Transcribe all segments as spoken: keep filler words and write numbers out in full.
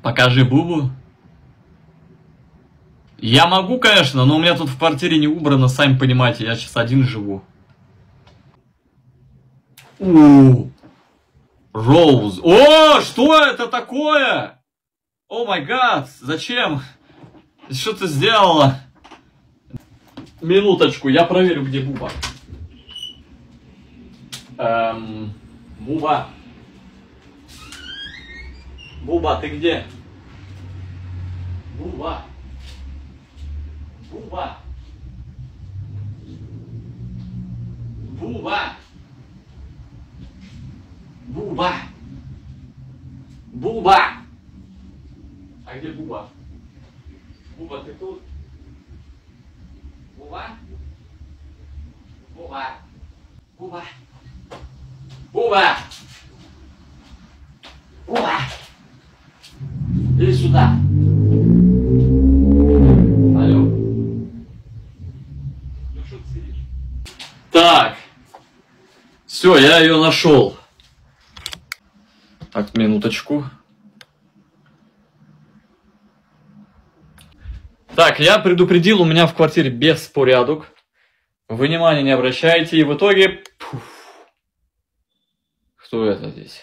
Покажи Бубу. Я могу, конечно, но у меня тут в квартире не убрано, сами понимаете, я сейчас один живу. У, Роуз. О, что это такое? О май гад, зачем? Что ты сделала? Минуточку, я проверю, где Буба. Эм, Буба. Буба, ты где? Буба. Буба. Буба. Буба. Буба. А где Буба? Буба, ты тут? Буба? Буба. Буба. Буба. Буба. Иди сюда. Алло. Ну что ты сидишь? Так. Все, я ее нашел. Так, минуточку. Так, я предупредил, у меня в квартире беспорядок. Вы внимания не обращайте, и в итоге... Пуф. Кто это здесь?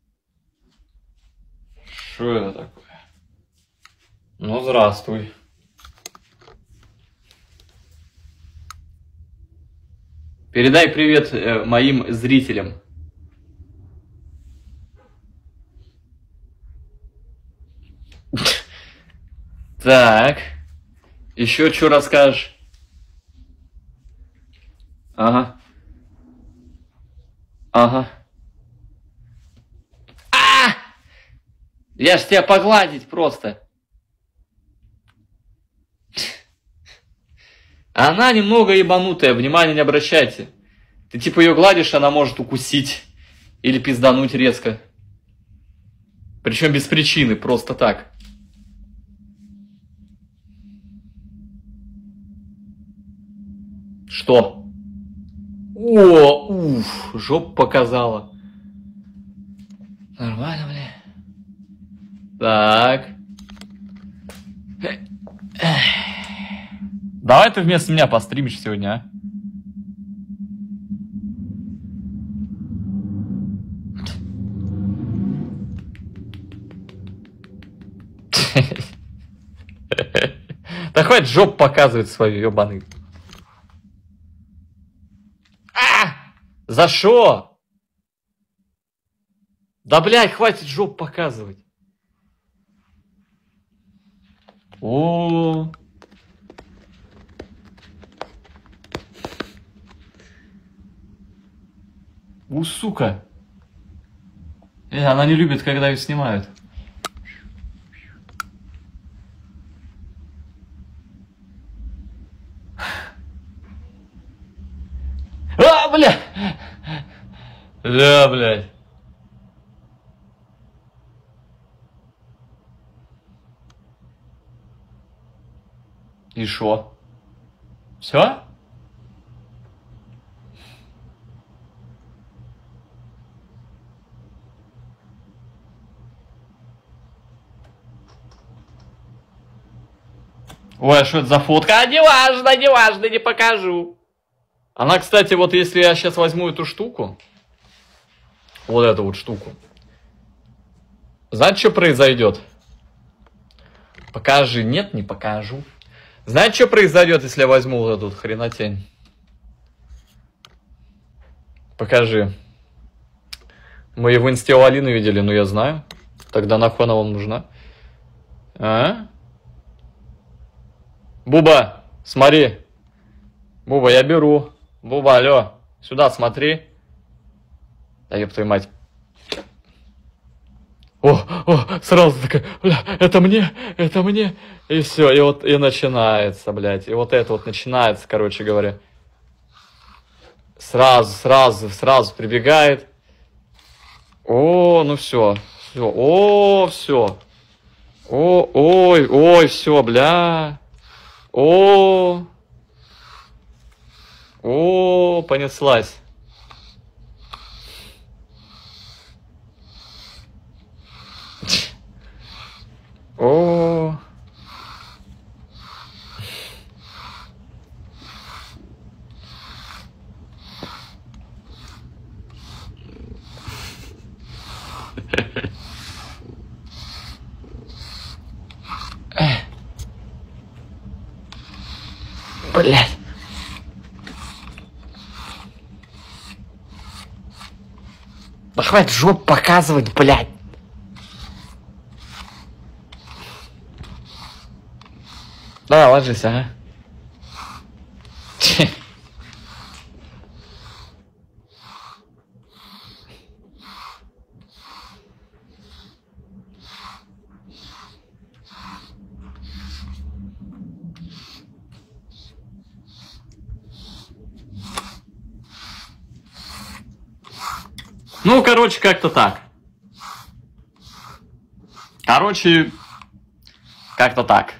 Что это такое? Ну, здравствуй. Передай привет э, моим зрителям. Так. Еще что расскажешь? Ага. Ага. А! Я ж тебя погладить просто. Она немного ебанутая, внимания не обращайте. Ты типа ее гладишь, она может укусить или пиздануть резко. Причем без причины, просто так. Что? О, уф, жопу показала. Нормально, бля. Так. Давай ты вместо меня постримишь сегодня, а? Да хватит жопу показывать свою, ёбаный. А! За шо? Да, блядь, хватит жопу показывать. О. У, сука. Э, она не любит, когда ее снимают. А, бля! Да, блядь. И шо? Все? Ой, а что это за фотка? А не важно, не важно, не покажу. Она, кстати, вот если я сейчас возьму эту штуку, вот эту вот штуку, знаете, что произойдет? Покажи. Нет, не покажу. Знаете, что произойдет, если я возьму вот эту вот хренотень? Покажи. Мы в инсте у Алины видели, ну я знаю. Тогда нахуй она вам нужна? А? Буба, смотри. Буба, я беру. Буба, алло. Сюда смотри. Да ёб твою мать. О, о, сразу такая, бля, это мне, это мне. И все, и вот и начинается, блядь. И вот это вот начинается, короче говоря. Сразу, сразу, сразу прибегает. О, ну все, все, о, все. О, ой, ой, все, бля. О, о, понеслась. хватит жоп показывать, блядь. Давай, ложись, ага. Ну, короче, как-то так. Короче, как-то так.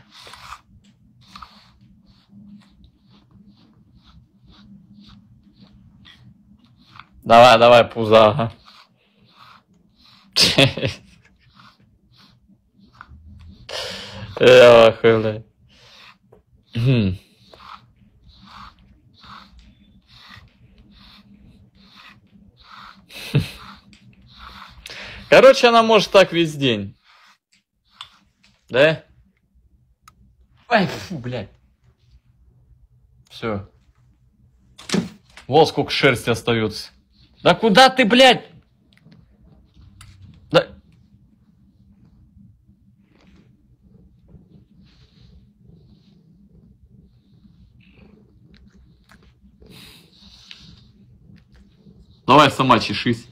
Давай, давай, пузо, ага. Эх, блядь. Короче, она может так весь день. Да? Ай, фу, блядь. Все. Вот сколько шерсти остается. Да куда ты, блядь? Да. Давай сама чешись.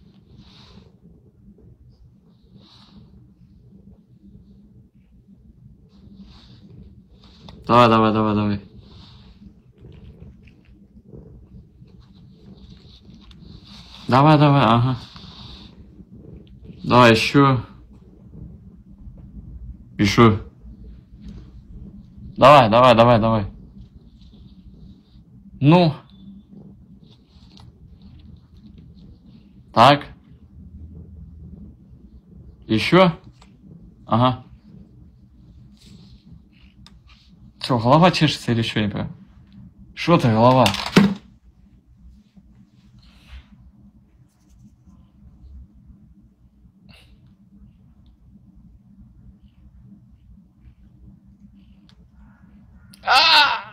Давай, давай, давай, давай. Давай, давай, ага. Давай еще. Еще. Давай, давай, давай, давай. Ну. Так. Еще. Ага. Что, голова чешется или что, не понимаю? Что ты, голова? А!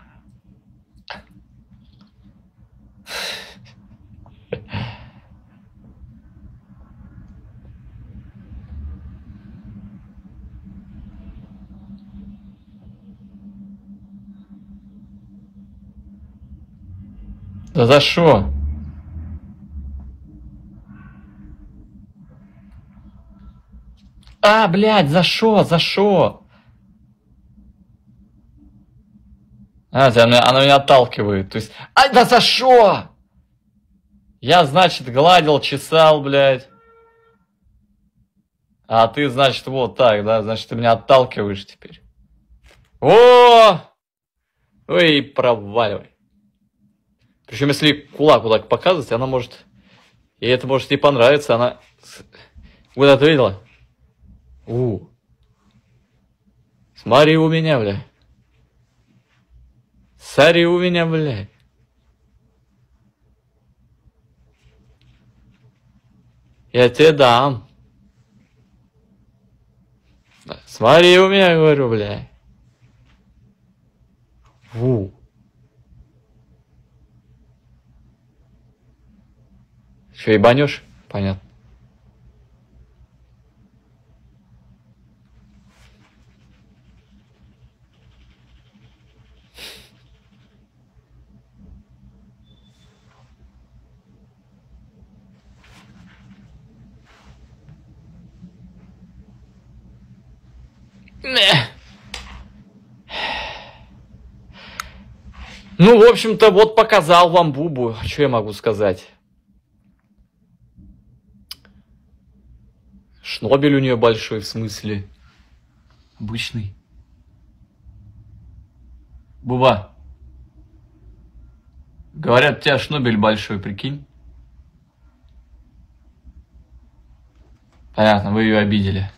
Да за что? А, блядь, за что, за что? А, она, она меня отталкивает. То есть, ай, да за что? Я, значит, гладил, чесал, блядь. А ты, значит, вот так, да? Значит, ты меня отталкиваешь теперь. О! Ой, проваливай. Причем, если кулак вот так показывать, она может... И это может ей понравиться, она... Куда ты видела? У. Смотри у меня, бля. Смотри у меня, бля. Я тебе дам. Смотри у меня, говорю, бля. У. Че, ебанешь? Понятно. Ну, в общем-то, вот показал вам Бубу. Что я могу сказать? Шнобель у нее большой, в смысле. Обычный. Буба. Говорят, у тебя шнобель большой, прикинь. Понятно, вы ее обидели.